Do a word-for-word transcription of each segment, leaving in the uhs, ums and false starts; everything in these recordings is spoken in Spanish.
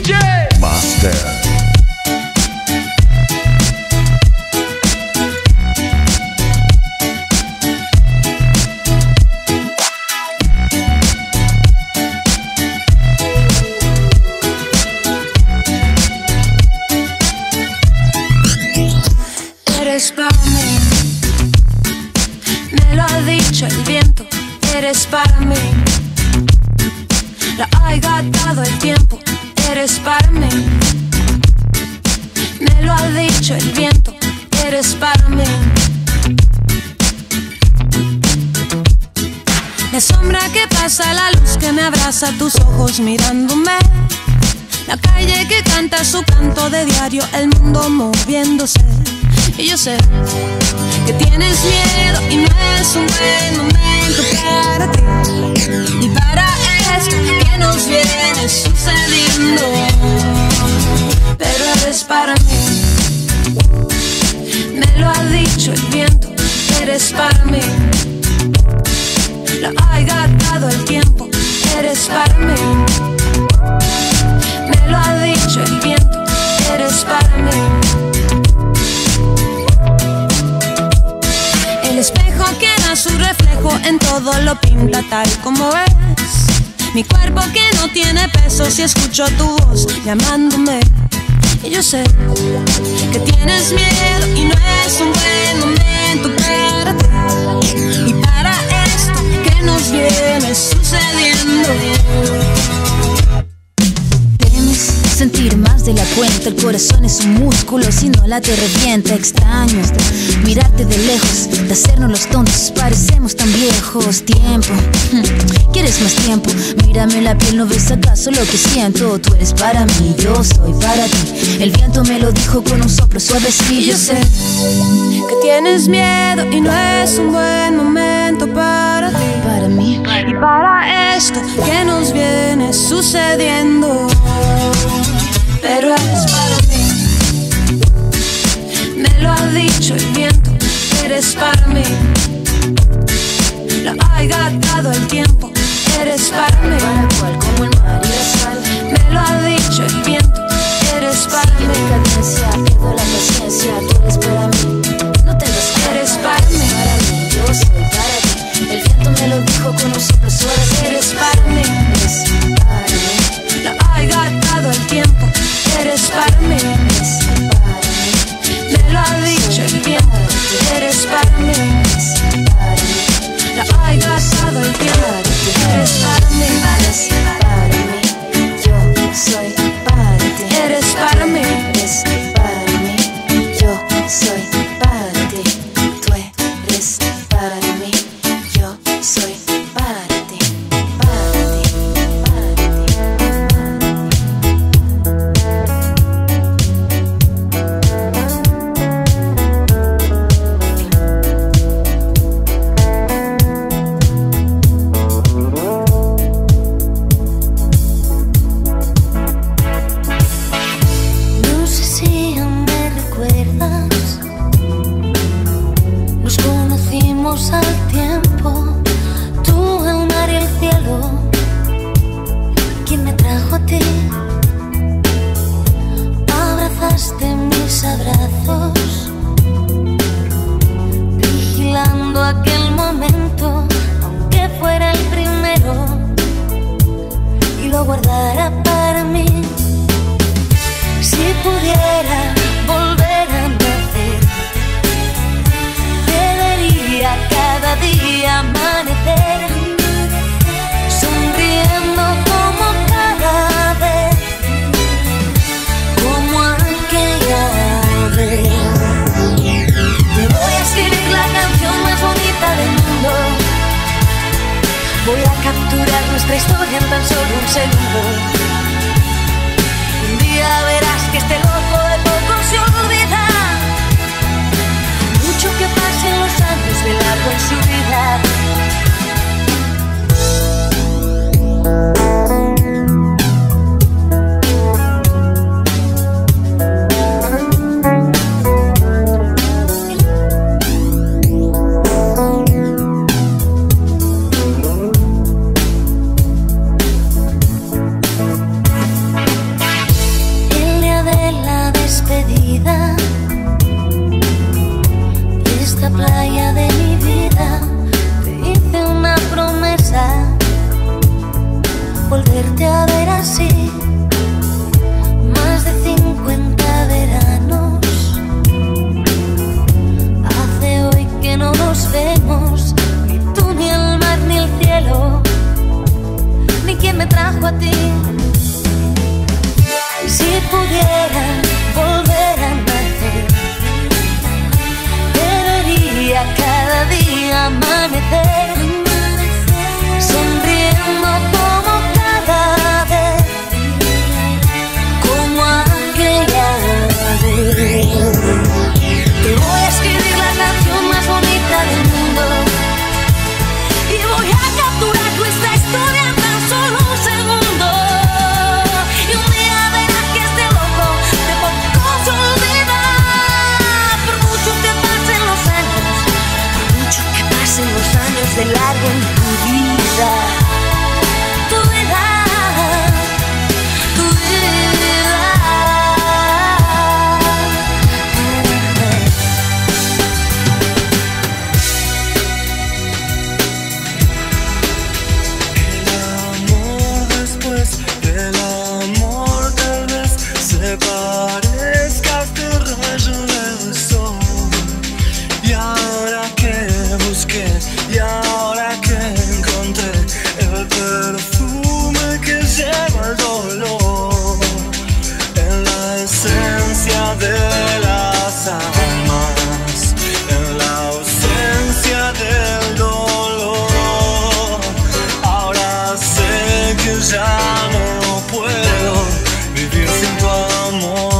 D J Master. Eres para mí, me lo ha dicho el viento. Eres para mí, lo ha gastado el tiempo. Eres para mí, me lo ha dicho el viento. Eres para mí. La sombra que pasa, la luz que me abraza, tus ojos mirándome. La calle que canta su canto de diario, el mundo moviéndose. Y yo sé que tienes miedo y no es un buen momento para ti. Y para esto que nos viene sucediendo. Pero eres para mí, me lo ha dicho el viento. Eres para mí, lo ha gastado el tiempo. Eres para mí, me lo ha dicho el viento. Eres para mí. El espejo que da su reflejo en todo lo pinta tal como es. Mi cuerpo que no tiene peso si escucho tu voz llamándome. Y yo sé que tienes miedo y no es un buen momento para ti. Y para esto que nos viene sucediendo. Sentir más de la cuenta, el corazón es un músculo, si no la te revienta. Extraño mirarte de lejos, de hacernos los tontos, parecemos tan viejos. Tiempo, ¿quieres más tiempo? Mírame la piel, ¿no ves acaso lo que siento? Tú eres para mí, yo soy para ti. El viento me lo dijo con un soplo suavecito. Y yo sé que tienes miedo y no es un buen momento para ti. Para mí y para esto que nos viene sucediendo. Pero eres para mí, me lo ha dicho el viento. Eres para mí, lo ha gastado el tiempo. Eres para mí, para cual como el mar y la sal. Me lo ha dicho el viento. Eres para mí, cadencia, pierdo la paciencia. Tú eres para mí, no tengas que. Eres para mí, para mí, yo soy para ti. El viento me lo dijo con un soplo suave. Eres para mí, eres para mí, lo ha gastado el tiempo. Eres para mí, me lo ha dicho el viento. Eres para mí, lo ha gastado el tiempo. Eres para mí, eres para mí, yo soy para ti. Eres para mí, eres para mí, yo soy para ti. Tú eres para mí, yo soy para ti, para ti, para ti. No sé si aún me recuerdas, nos conocimos al tiempo, tú, el mar y el cielo. ¿Quién me trajo a ti? Abrazaste mis abrazos, vigilando aquel momento, aunque fuera el primero, y lo guardara para mí. Si pudiera volver a nacer, te vería cada día amanecer, sonriendo como cada vez, como aquella vez. Te voy a escribir la canción más bonita del mundo. Voy a capturar nuestra historia en tan solo un segundo. Un día verás que este loco de poco se olvida. Mucho que pasen los años de largo en su vida. pasamos de largo en tu vida. Tu vida, tu vida. El amor después del amor tal vez se parezca a este rayo del sol. Y ahora que busqué, y ahora que encontré el perfume que lleva el dolor, en la esencia de las almas, en la ausencia del dolor. Ahora sé que ya no puedo vivir sin tu amor.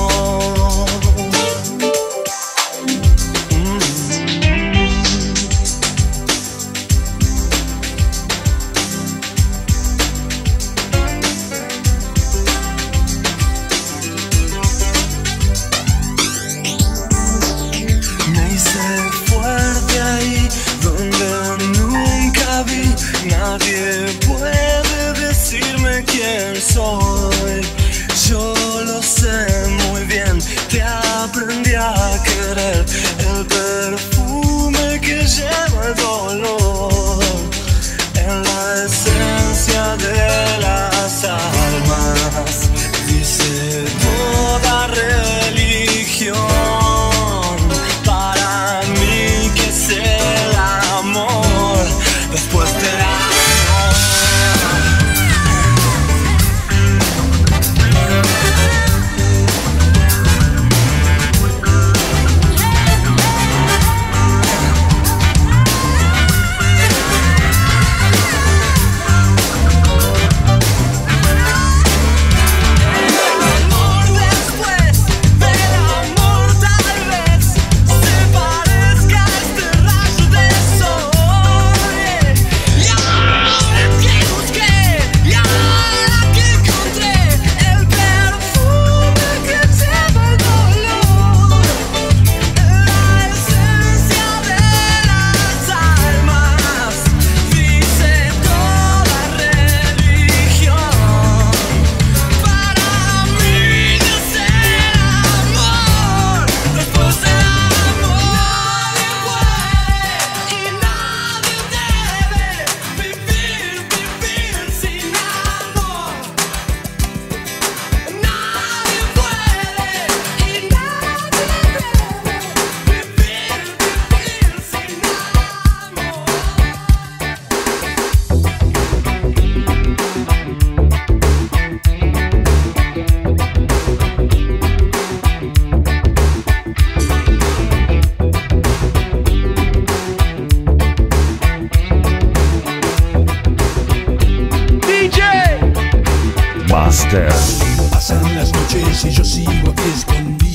Me hice fuerte ahí donde nunca vi. Nadie puede decirme quién soy. Yo lo sé muy bien, te aprendí a querer. El perfume que lleva el dolor, en la esencia de las almas, dice toda religión. Para mí que es el amor después del amor. Master. Pasan las noches y yo sigo aquí escondido.